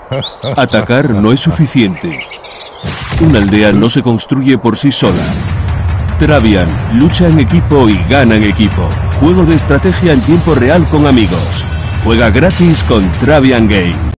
Atacar no es suficiente. Una aldea no se construye por sí sola. Travian lucha en equipo y gana en equipo. Juego de estrategia en tiempo real con amigos. Juega gratis con Travian Game.